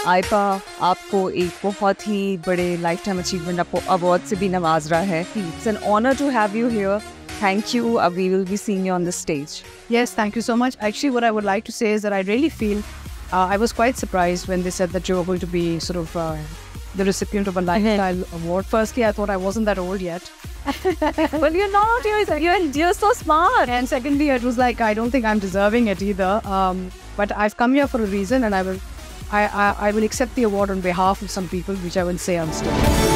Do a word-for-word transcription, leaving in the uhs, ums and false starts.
आयपा आपको एक बहुत ही बड़े लाइफ टाइम अचीवमेंट अवार्ड से भी नवाज रहा है. It's an honor to have you here. Thank you. Uh, we will be seeing you on the stage. Yes, thank you so much. Actually, what I would like to say is that I really feel uh, I was quite surprised when they said that you were going to be sort of uh, the recipient of a lifestyle award. Firstly, I thought I wasn't that old yet. Well, you're not. You're, you're, you're so smart. And secondly, it was like, I don't think I'm deserving it either. Um, but I've come here for a reason, and I will, I, I, I will accept the award on behalf of some people, which I will say I'm still.